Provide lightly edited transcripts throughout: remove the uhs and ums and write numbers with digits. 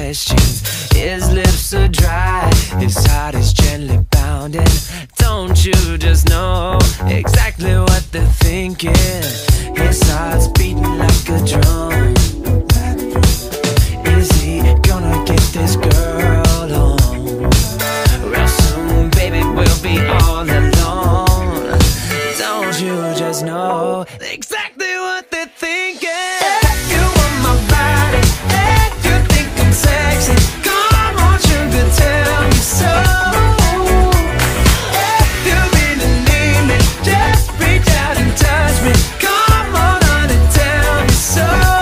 questions. His lips are dry, his heart is gently pounding. Don't you just know exactly what they're thinking? His heart's beating like a drum. Is he gonna get this girl home? Real soon, baby, we'll be all alone. Don't you just know exactly what they're thinking? You want my body, and you think I'm sexy. Come on, sugar, tell me so. If you really need me, just reach out and touch me. Come on, honey, tell me so.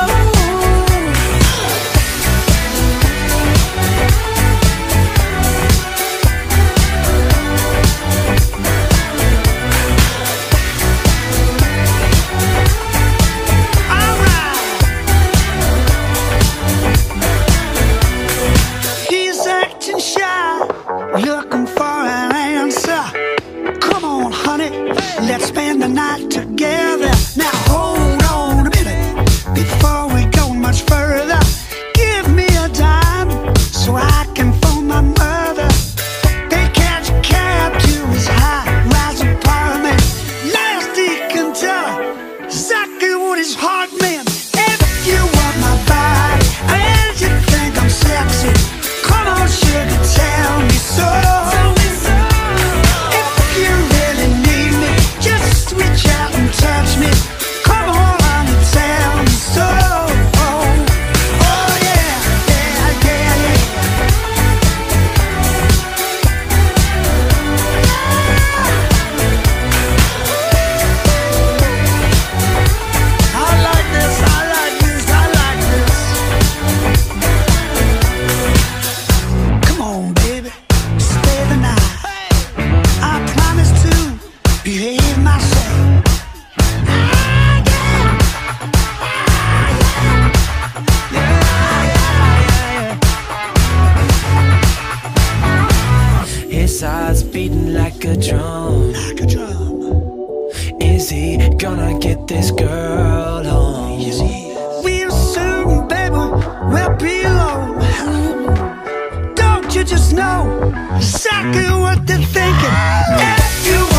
Looking for an answer. Come on, honey, let's spend the night together. Now hold on a minute before we go much further. Give me a dime so I can phone my mother. They catch a cab to his high-rise apartment. Last he can tell exactly what his heart meant. If you want my body and you think I'm sexy, come on, sugar, tell me so. If you really need me, just reach out and touch me. Come on, honey, tell me so. Oh yeah, yeah, yeah, yeah. I like this, I like this, I like this. Come on, baby, stay the night. I promise to behave myself. His heart's beating like a drum. Like a drum. Is he gonna get this girl home? Yes, he is. Real soon, baby, we'll be alone. Don't you just know exactly what they're thinking? If you